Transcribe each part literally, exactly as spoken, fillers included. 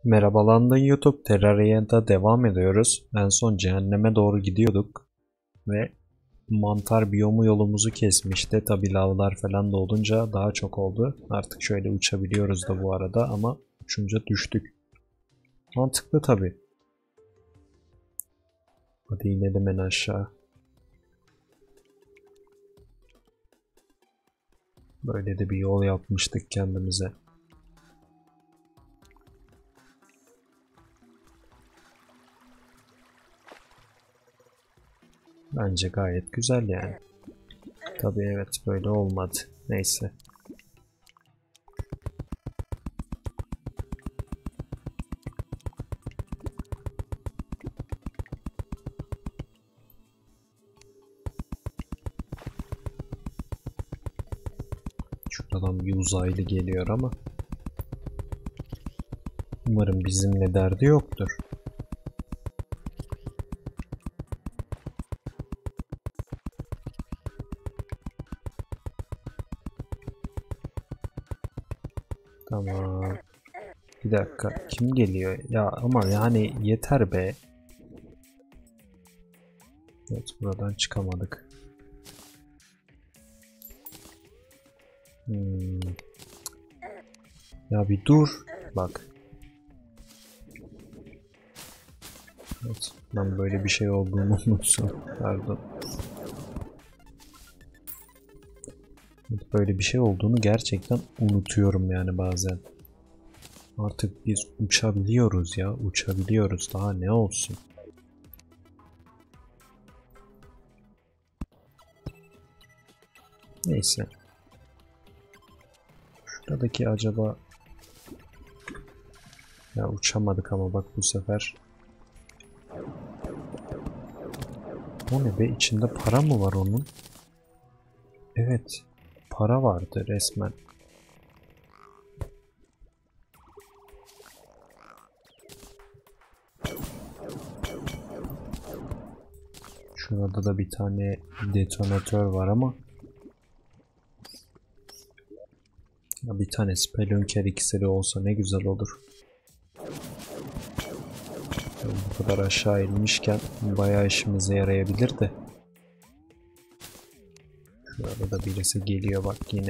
Merhaba London YouTube, Terraria'da devam ediyoruz. En son cehenneme doğru gidiyorduk ve mantar biyomu yolumuzu kesmişti. Tabi lavlar falan da olunca daha çok oldu. Artık şöyle uçabiliyoruz da bu arada ama uçunca düştük. Mantıklı tabi. Hadi inelim en aşağı. Böyle de bir yol yapmıştık kendimize. Bence gayet güzel yani. Tabii evet, böyle olmadı. Neyse. Şuradan bir uzaylı geliyor ama umarım bizimle derdi yoktur. Tamam. Bir dakika. Kim geliyor? Ya ama yani yeter be. Evet, buradan çıkamadık. Hmm. Ya bir dur. Bak. Evet, ben böyle bir şey olduğunu unuttum. Pardon. Evet, böyle bir şey olduğunu gerçekten unutuyorum yani bazen. Artık biz uçabiliyoruz ya. Uçabiliyoruz. Daha ne olsun. Neyse. Şuradaki acaba... Ya uçamadık ama bak bu sefer. O ne be? İçinde para mı var onun? Evet. Para vardı resmen. Şurada da bir tane detonatör var ama ya bir tane Spelunker iksiri olsa ne güzel olur. Bu kadar aşağı inmişken bayağı işimize yarayabilir de. Şurada da birisi geliyor bak yine.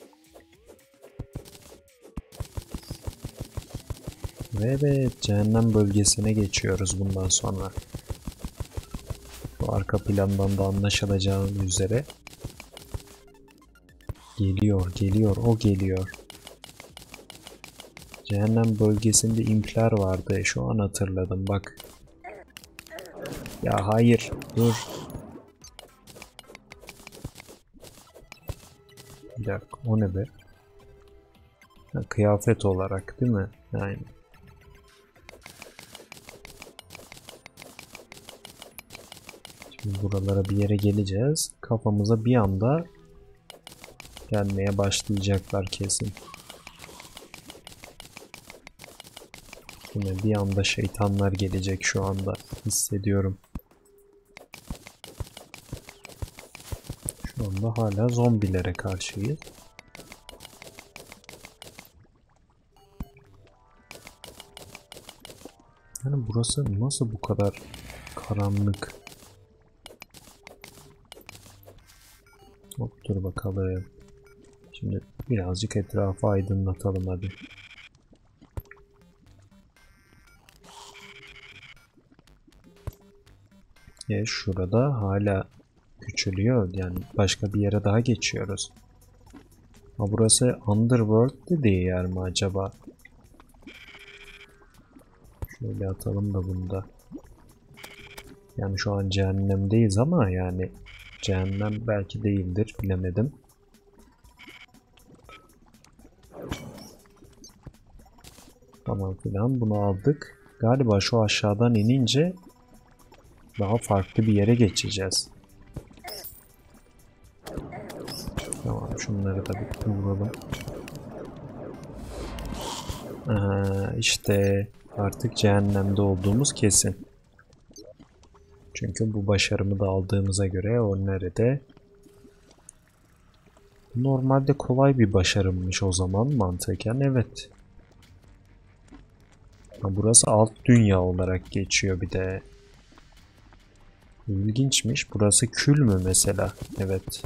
Ve evet, cehennem bölgesine geçiyoruz bundan sonra. Bu arka plandan da anlaşılacağı üzere. Geliyor, geliyor, o geliyor. Cehennem bölgesinde impler vardı. Şu an hatırladım bak. Ya hayır, dur. Bir dakika, o ne be? Ha, kıyafet olarak değil mi? Yani. Şimdi buralara bir yere geleceğiz. Kafamıza bir anda gelmeye başlayacaklar kesin. Yine bir anda şeytanlar gelecek şu anda. Hissediyorum. Şu anda hala zombilere karşıyız. Yani burası nasıl bu kadar karanlık? Hop, dur bakalım. Şimdi birazcık etrafı aydınlatalım hadi. E şurada hala küçülüyor. Yani başka bir yere daha geçiyoruz. Ha, burası Underworld dediği yer mi acaba? Şöyle atalım da bunda. Yani şu an cehennemdeyiz ama yani cehennem belki değildir, bilemedim. Tamam filan, bunu aldık. Galiba şu aşağıdan inince daha farklı bir yere geçeceğiz. Tamam, şunları da bir vuralım. Ee, işte artık cehennemde olduğumuz kesin. Çünkü bu başarımı da aldığımıza göre o nerede? Normalde kolay bir başarımmış o zaman mantıken, evet. Ha, burası alt dünya olarak geçiyor bir de. İlginçmiş. Burası kül mü mesela? Evet.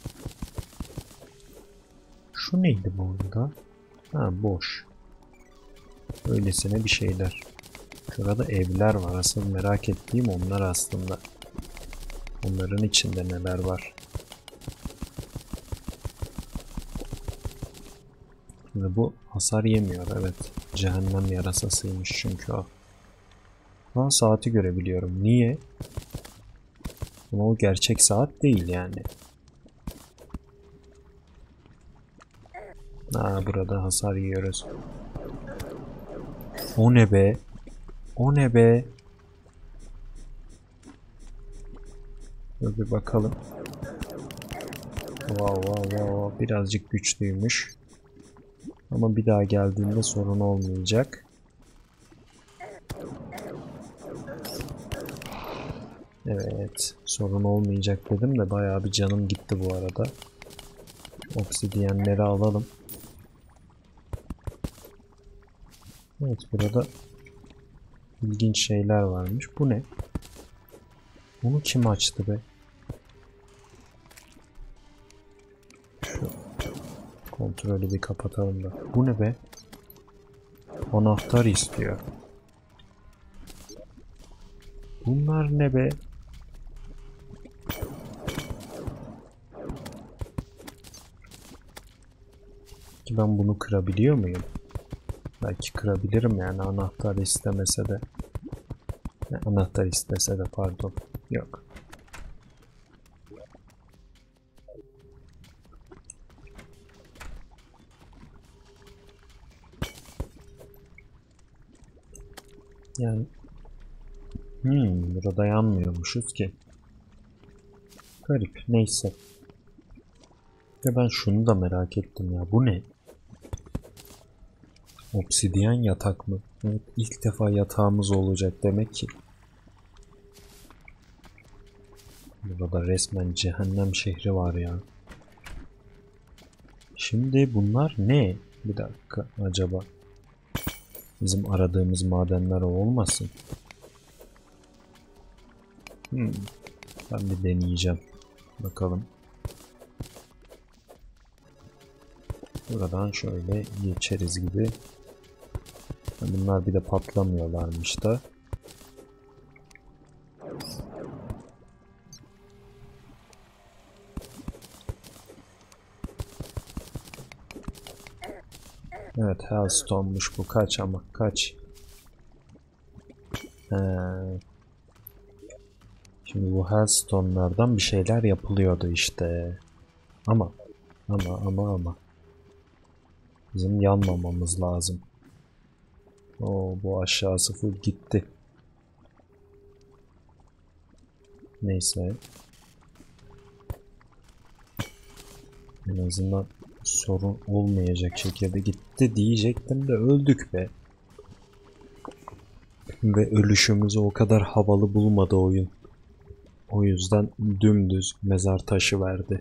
Şu neydi burada? Ha, boş. Öylesine bir şeyler. Şurada evler var. Asıl merak ettiğim onlar aslında. Onların içinde neler var? Ve bu hasar yemiyor. Evet. Cehennem yarasasıymış çünkü o. Ama saati görebiliyorum. Niye? Ama o gerçek saat değil yani. Aa, burada hasar yiyoruz. O ne be? O ne be? Dur bir bakalım. Wow, wow, wow. Birazcık güçlüymüş. Ama bir daha geldiğinde sorun olmayacak. Evet, sorun olmayacak dedim de bayağı bir canım gitti bu arada. Obsidiyenleri alalım. Evet, burada ilginç şeyler varmış. Bu ne? Bunu kim açtı be? Şu kontrolü bir kapatalım da. Bu ne be? Anahtar istiyor. Bunlar ne be? Ki ben bunu kırabiliyor muyum? Belki kırabilirim yani anahtar istemese de. Ne, anahtar istese de pardon. Yok. Yani hmm, burada yanmıyormuşuz ki. Garip. Neyse. Ve ben şunu da merak ettim ya. Bu ne? Obsidiyen yatak mı? Evet, ilk defa yatağımız olacak demek ki. Burada resmen cehennem şehri var ya. Şimdi bunlar ne? Bir dakika acaba. Bizim aradığımız madenler o olmasın? Hmm, ben bir deneyeceğim. Bakalım. Buradan şöyle geçeriz gibi. Bunlar bir de patlamıyorlarmış da. Evet, Hellstone'muş bu. Kaç ama kaç. He. Şimdi bu Hellstone'lardan bir şeyler yapılıyordu işte. Ama ama ama ama bizim yanmamamız lazım. Oo, bu aşağısı full gitti. Neyse. En azından sorun olmayacak şekilde gitti diyecektim de öldük be. Ve ölüşümüzü o kadar havalı bulmadı oyun. O yüzden dümdüz mezar taşı verdi.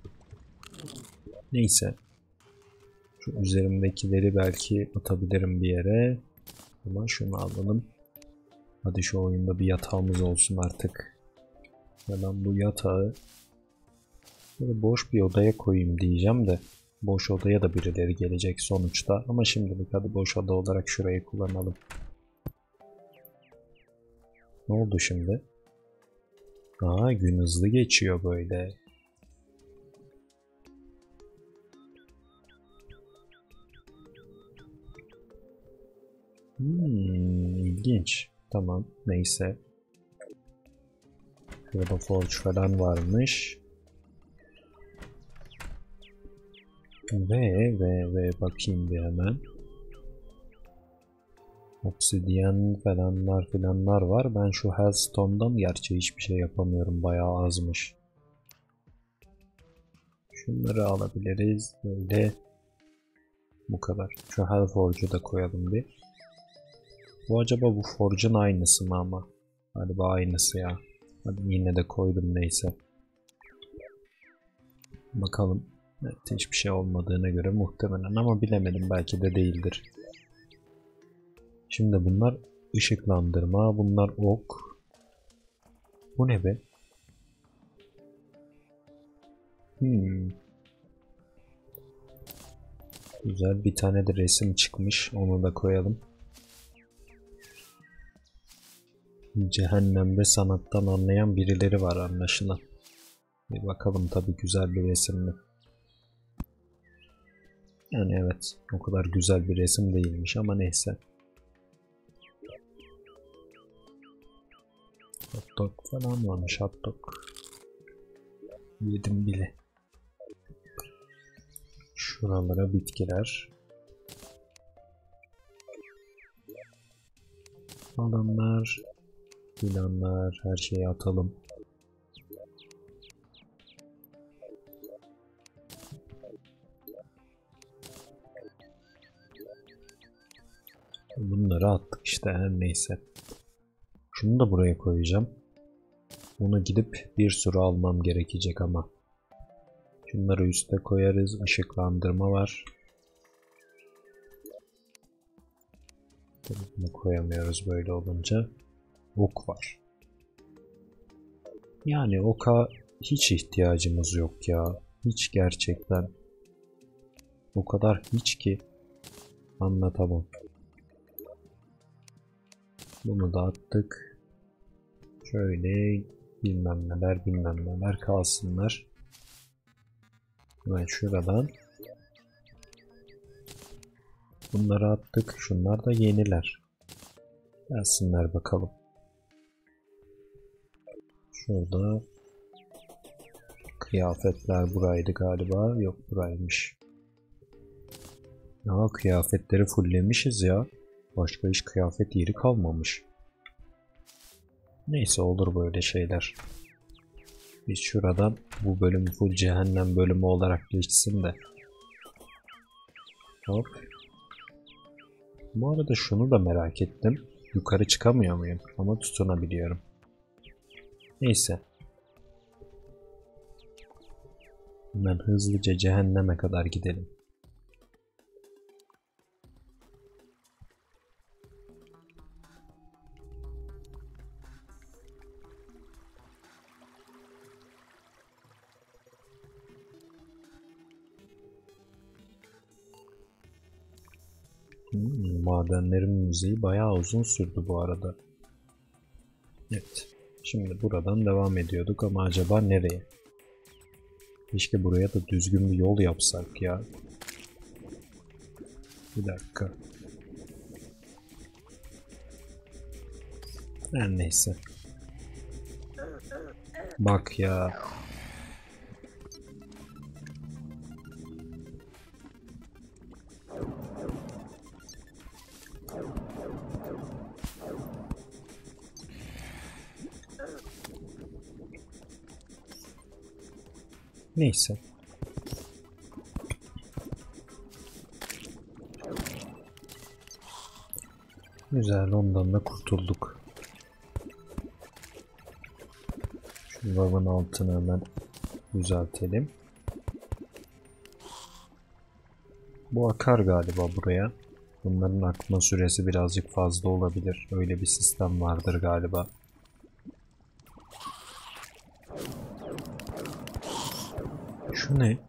Neyse. Şu üzerimdekileri belki atabilirim bir yere. Ama şunu alalım. Hadi şu oyunda bir yatağımız olsun artık. Ve ben bu yatağı böyle boş bir odaya koyayım diyeceğim de. Boş odaya da birileri gelecek sonuçta. Ama şimdilik hadi boş oda olarak şurayı kullanalım. Ne oldu şimdi? Aa, gün hızlı geçiyor böyle. Hmm, ilginç. Tamam, neyse. Şurada forge falan varmış. Ve ve ve bakayım bir hemen. Obsidiyen falanlar filanlar var. Ben şu Hellstone'dan gerçi hiçbir şey yapamıyorum. Bayağı azmış. Şunları alabiliriz. Böyle. Bu kadar. Şu Hellforge'u da koyalım bir. Bu acaba bu Forge'un aynısı mı ama? Galiba aynısı ya. Hadi yine de koydum neyse. Bakalım. Evet, hiçbir şey olmadığına göre muhtemelen ama bilemedim, belki de değildir. Şimdi bunlar ışıklandırma, bunlar ok. Bu ne be? Hmm. Güzel, bir tane de resim çıkmış, onu da koyalım. Cehennemde sanattan anlayan birileri var anlaşılan. Bir bakalım, tabii güzel bir resim mi? Yani evet, o kadar güzel bir resim değilmiş ama neyse. Hot dog falan varmış, hot dog. Yedim bile. Şuralara bitkiler. Alanlar, filanlar, her şeyi atalım. Bunları attık işte, her neyse. Şunu da buraya koyacağım. Bunu gidip bir sürü almam gerekecek ama. Şunları üste koyarız. Işıklandırma var. Bunu koyamıyoruz böyle olunca. Ok var. Yani oka hiç ihtiyacımız yok ya. Hiç gerçekten. O kadar hiç ki anlatamam. Bunu da attık. Şöyle bilmem neler bilmem neler kalsınlar. Hemen şuradan. Bunları attık. Şunlar da yeniler. Gelsinler bakalım. Şurada kıyafetler buraydı galiba. Yok, buraymış. Ya kıyafetleri fulllemişiz ya. Başka hiç kıyafet yeri kalmamış. Neyse, olur böyle şeyler. Biz şuradan, bu bölüm full cehennem bölümü olarak geçsin de. Hop. Bu arada şunu da merak ettim. Yukarı çıkamıyor muyum? Ama tutunabiliyorum. Neyse. Hemen hızlıca cehenneme kadar gidelim. Hmm, madenlerin müziği bayağı uzun sürdü bu arada. Evet. Şimdi buradan devam ediyorduk ama acaba nereye? Keşke buraya da düzgün bir yol yapsak ya. Bir dakika. Her neyse. Bak ya. Neyse. Güzel, ondan da kurtulduk. Şu lavın altını hemen düzeltelim. Bu akar galiba buraya. Bunların akma süresi birazcık fazla olabilir. Öyle bir sistem vardır galiba. Şu ne?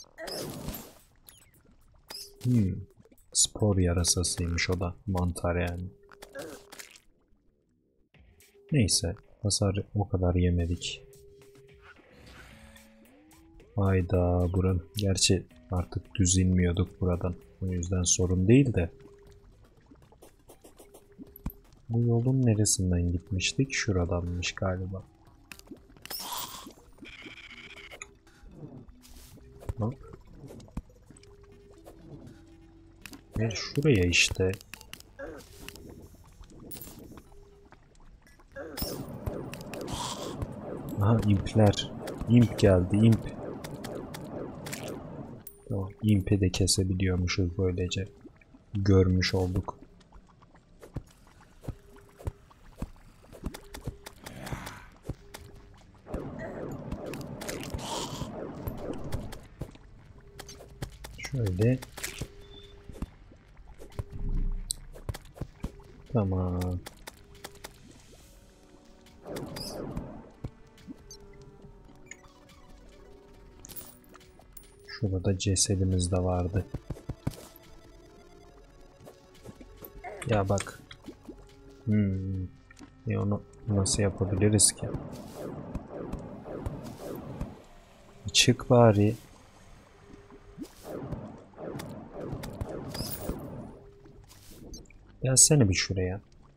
Hmm. Spor yarasasıymış o da. Mantar yani. Neyse. Hasar o kadar yemedik. Hayda, buranın. Gerçi artık düz inmiyorduk buradan. O yüzden sorun değil de. Bu yolun neresinden gitmiştik? Şuradanmış galiba. Bak. Ve şuraya işte. Aha, impler. İmp geldi, imp. Tamam, impi de kesebiliyormuşuz böylece. Görmüş olduk. Şöyle. Tamam. Şurada cesedimiz de vardı. Ya bak. Hmm. E onu nasıl yapabiliriz ki? Çık bari. Gelsene bir şuraya.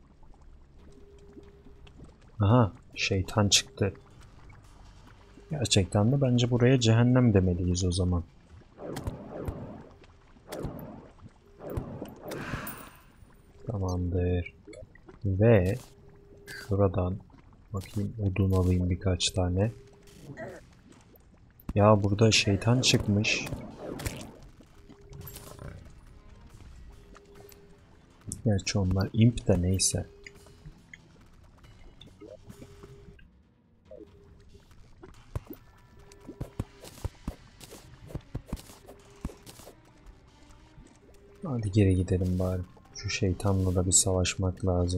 Aha, şeytan çıktı. Gerçekten de bence buraya cehennem demeliyiz o zaman. Tamamdır. Ve şuradan bakayım, odun alayım birkaç tane. Ya burada şeytan çıkmış. Gerçi onlar imp de neyse. Hadi geri gidelim bari. Şu şeytanla da bir savaşmak lazım.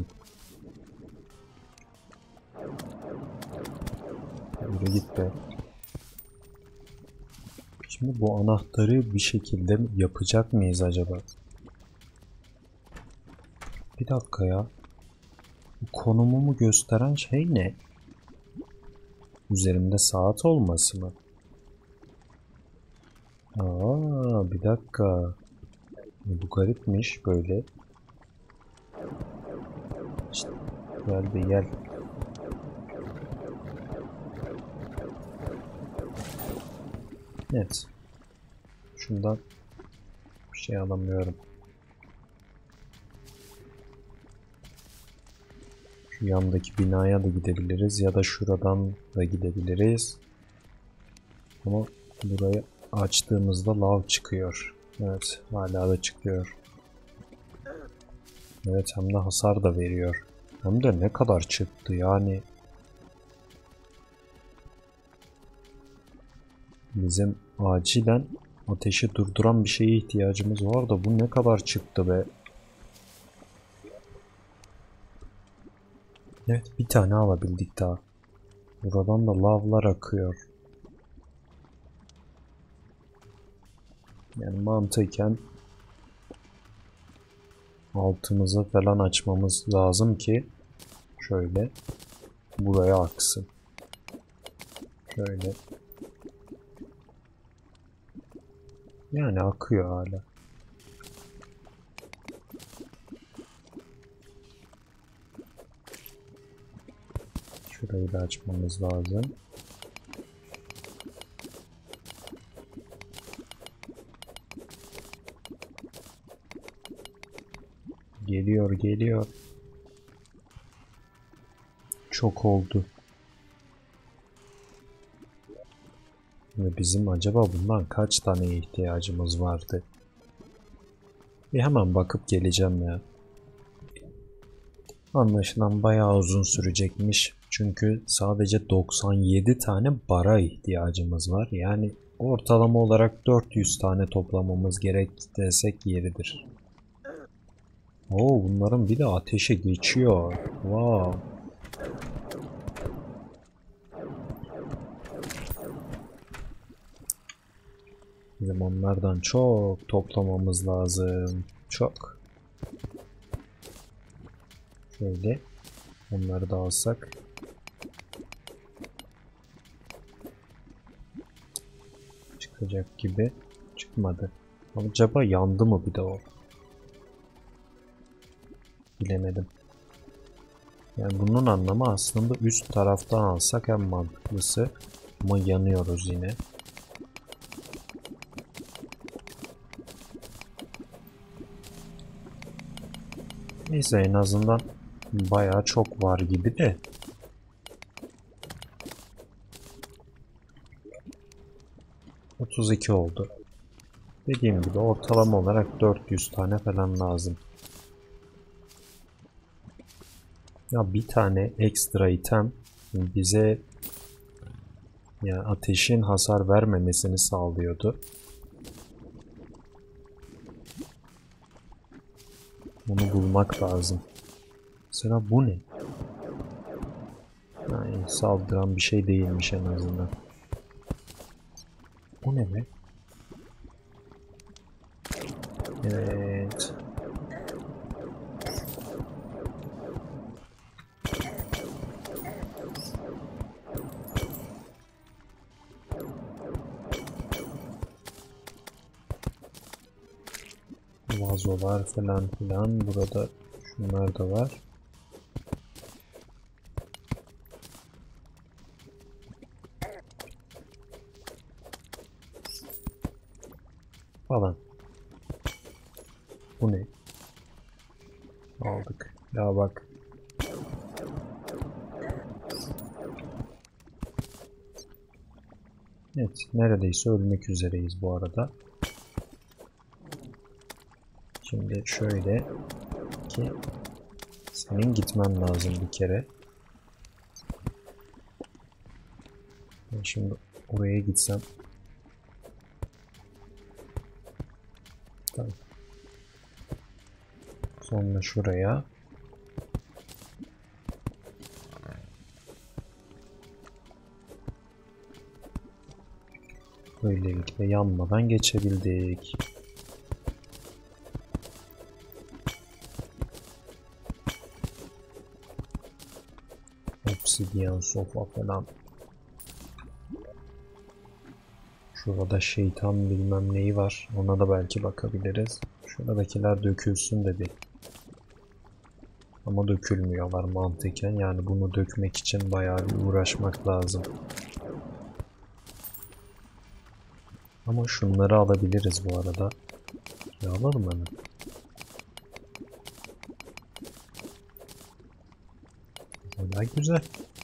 Yürü git be. Şimdi bu anahtarı bir şekilde yapacak mıyız acaba? Bir dakika ya. Bu konumumu gösteren şey ne? Üzerimde saat olması mı? Aa, bir dakika. Bu garipmiş böyle. İşte, gel bir gel. Evet. Şundan bir şey alamıyorum. Şu yandaki binaya da gidebiliriz ya da şuradan da gidebiliriz. Ama burayı açtığımızda lav çıkıyor. Evet, hala da çıkıyor. Evet, hem de hasar da veriyor. Hem de ne kadar çıktı yani. Bizim acilen ateşi durduran bir şeye ihtiyacımız var da bu ne kadar çıktı be. Evet, bir tane alabildik daha. Buradan da lavlar akıyor. Yani mantıken altımızı falan açmamız lazım ki şöyle buraya aksın. Şöyle. Yani akıyor hala. Şurayı da açmamız lazım. Geliyor, geliyor. Çok oldu. Ve bizim acaba bundan kaç tane ihtiyacımız vardı? Bir hemen bakıp geleceğim ya. Anlaşılan bayağı uzun sürecekmiş. Çünkü sadece doksan yedi tane bara ihtiyacımız var. Yani ortalama olarak dört yüz tane toplamamız gerek desek yeridir. Oo, bunların bir de ateşe geçiyor. Wow. Bizim onlardan çok toplamamız lazım. Çok. Şöyle. Onları da alsak. Çıkacak gibi. Çıkmadı. Acaba yandı mı bir de o? Bilemedim. Yani bunun anlamı aslında üst taraftan alsak en mantıklısı. Ama yanıyoruz yine. Neyse, en azından bayağı çok var gibi de. otuz iki oldu. Dediğim gibi ortalama olarak dört yüz tane falan lazım. Ya bir tane ekstra item bize yani ateşin hasar vermemesini sağlıyordu. Bunu bulmak lazım. Mesela bu ne? Yani saldıran bir şey değilmiş en azından. Bu ne be? Evet. Vazolar falan filan. Burada şunlar da var. Falan. Bu ne? Aldık. Ya bak. Evet. Neredeyse ölmek üzereyiz bu arada. Şimdi şöyle ki senin gitmen lazım bir kere. Ben şimdi oraya gitsem. Tamam. Sonra şuraya. Böylelikle yanmadan geçebildik. Obsidian sofa falan. Şurada şeytan bilmem neyi var. Ona da belki bakabiliriz. Şuradakiler dökülsün dedi. Ama dökülmüyorlar mantıken. Yani bunu dökmek için bayağı bir uğraşmak lazım. Ama şunları alabiliriz bu arada. Ya alalım hemen. Hala güzel.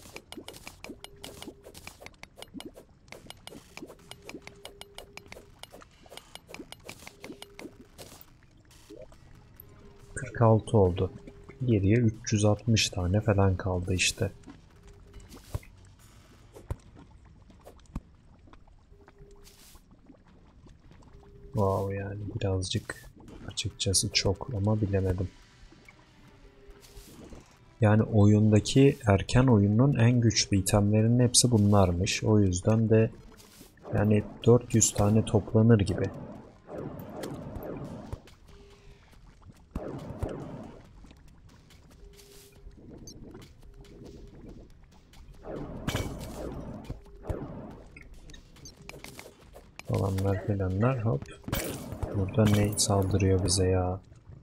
kırk altı oldu. Geriye üç yüz altmış tane falan kaldı işte. Wow, yani birazcık açıkçası çok ama bilemedim. Yani oyundaki erken oyunun en güçlü itemlerinin hepsi bunlarmış. O yüzden de yani dört yüz tane toplanır gibi. Falanlar filanlar hop. Burada ne saldırıyor bize ya?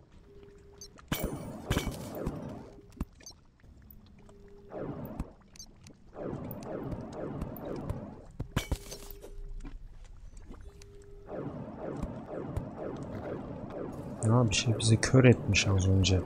Ya bir şey bizi kör etmiş az önce.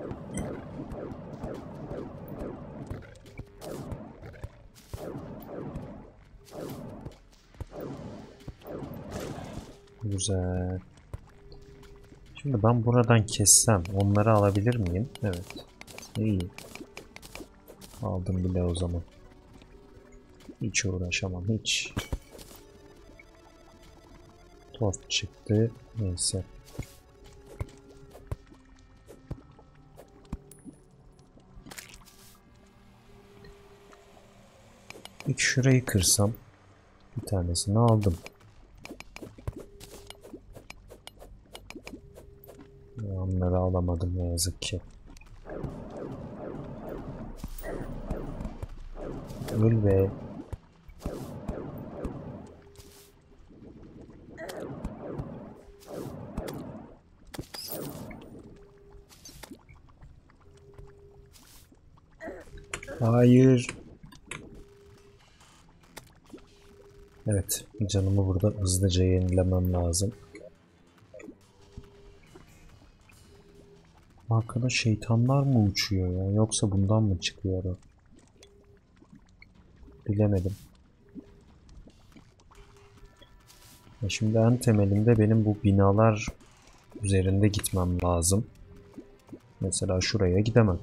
Güzel. Şimdi ben buradan kessem onları alabilir miyim? Evet. İyi. Aldım bile o zaman. Hiç uğraşamam hiç. Torch çıktı. Neyse. İlk şurayı kırsam bir tanesini aldım. Onları alamadım ne yazık ki. Öl be. Hayır. Evet, canımı burada hızlıca yenilemem lazım. Arkada şeytanlar mı uçuyor ya? Yoksa bundan mı çıkıyor o? Bilemedim. Ya şimdi en temelinde benim bu binalar üzerinde gitmem lazım. Mesela şuraya gidemem.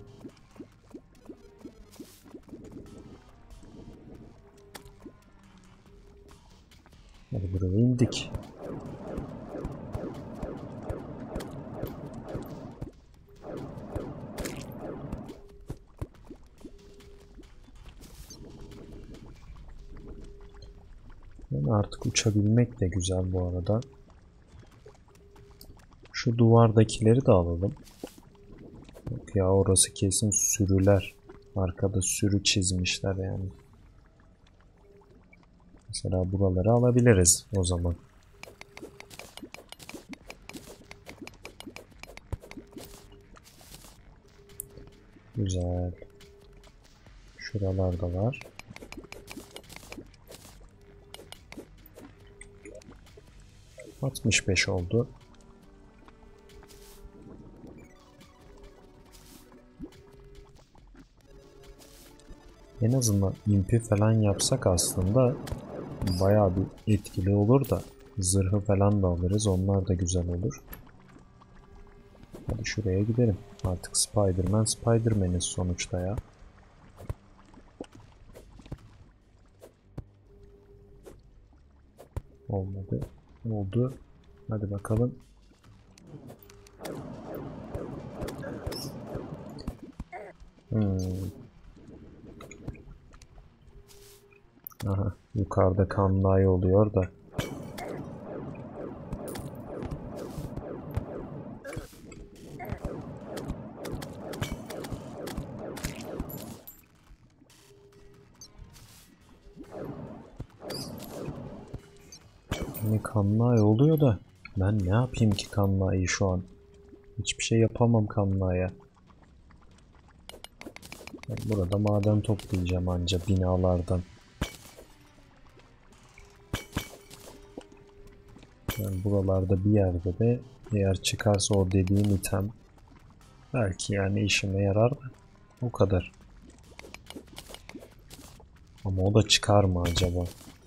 Hadi buraya indik. Yani artık uçabilmek de güzel bu arada. Şu duvardakileri de alalım. Yok ya, orası kesin sürüler. Arkada sürü çizmişler yani. Mesela buraları alabiliriz o zaman. Güzel. Şuralarda var. altmış beş oldu. En azından impi falan yapsak aslında bayağı bir etkili olur da zırhı falan da alırız. Onlar da güzel olur. Hadi şuraya gidelim. Artık Spider-Man Spider-Man'iz sonuçta ya. Olmadı. Oldu. Hadi bakalım. Hmm. Aha, yukarıda kanlay oluyor da. Yine kanlay oluyor da ben ne yapayım ki kanlayı şu an? Hiçbir şey yapamam kanlaya. Ben burada maden toplayacağım anca binalardan. Yani buralarda bir yerde de eğer çıkarsa o dediğim item belki yani işime yarar da o kadar. Ama o da çıkar mı acaba?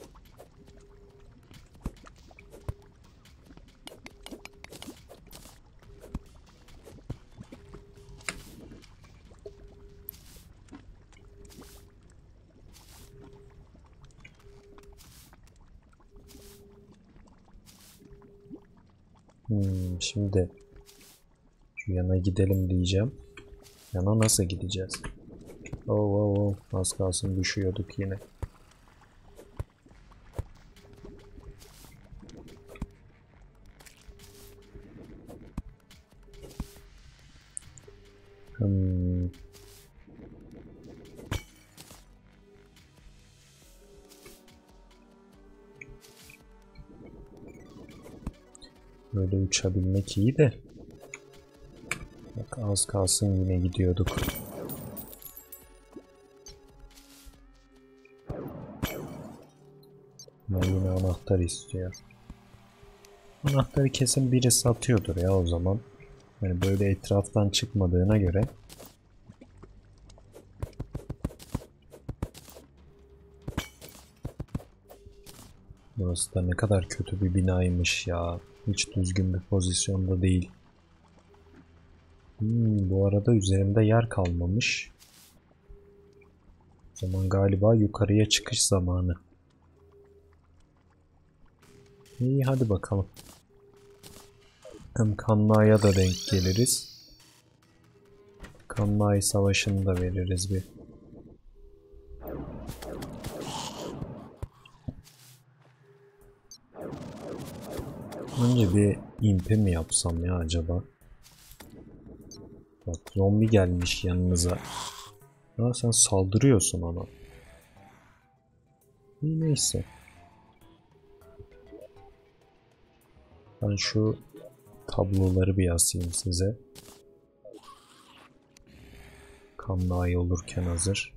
Hmm, şimdi şu yana gidelim diyeceğim. Yana nasıl gideceğiz? Oo, oo, oo. Az kalsın düşüyorduk yine. Hmm. Böyle uçabilmek iyi de. Bak az kalsın yine gidiyorduk. Ama yine anahtar istiyor. Anahtarı kesin biri satıyordur ya o zaman. Yani böyle etraftan çıkmadığına göre. Burası da ne kadar kötü bir binaymış ya. Hiç düzgün bir pozisyonda değil. Hmm, bu arada üzerimde yer kalmamış. O zaman galiba yukarıya çıkış zamanı. İyi hadi bakalım. Hem Kanla'ya da denk geliriz. Kanla'yı savaşını da veririz bir. Önce bir impi mi yapsam ya acaba? Bak zombi gelmiş yanınıza. Ya sen saldırıyorsun ona. İyi neyse. Ben şu tabloları bir asayım size. Kanla'yı olurken hazır.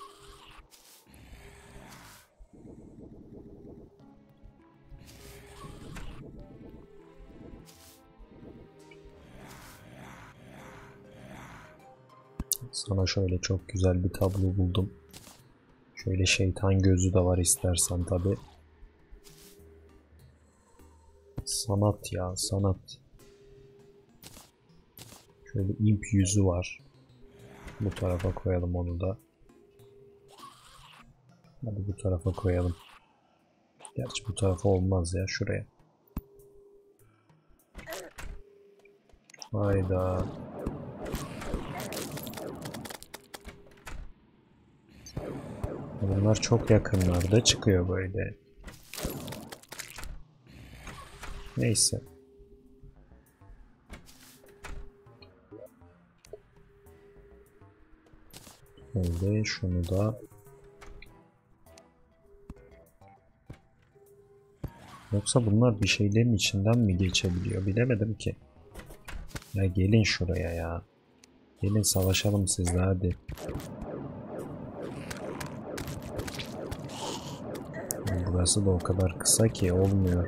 Sana şöyle çok güzel bir tablo buldum. Şöyle şeytan gözü de var istersen tabi. Sanat ya sanat. Şöyle imp yüzü var. Bu tarafa koyalım onu da. Hadi bu tarafa koyalım. Gerçi bu tarafa olmaz ya şuraya. Hayda. Bunlar çok yakınlarda çıkıyor böyle. Neyse. Şimdi şunu da yoksa bunlar bir şeylerin içinden mi geçebiliyor bilemedim ki. Ya gelin şuraya ya. Gelin savaşalım sizle hadi. Burası da o kadar kısa ki olmuyor.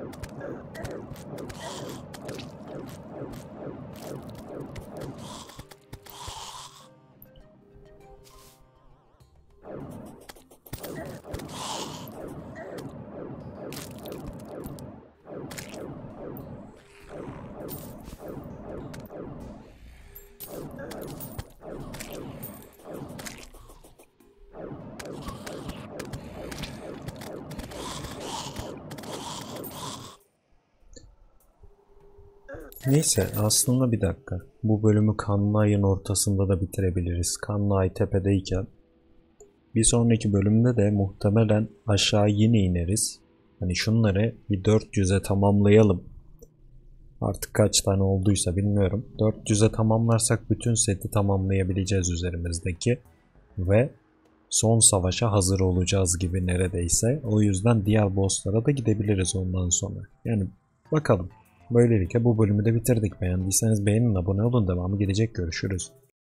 Neyse aslında bir dakika. Bu bölümü Kanlı Ay'ın ortasında da bitirebiliriz. Kanlı Ay tepedeyken. Bir sonraki bölümde de muhtemelen aşağı yine ineriz. Hani şunları bir dört yüze tamamlayalım. Artık kaç tane olduysa bilmiyorum. dört yüze tamamlarsak bütün seti tamamlayabileceğiz üzerimizdeki. Ve son savaşa hazır olacağız gibi neredeyse. O yüzden diğer bosslara da gidebiliriz ondan sonra. Yani bakalım. Böylelikle bu bölümü de bitirdik. Beğendiyseniz beğenin, abone olun. Devamı gelecek. Görüşürüz.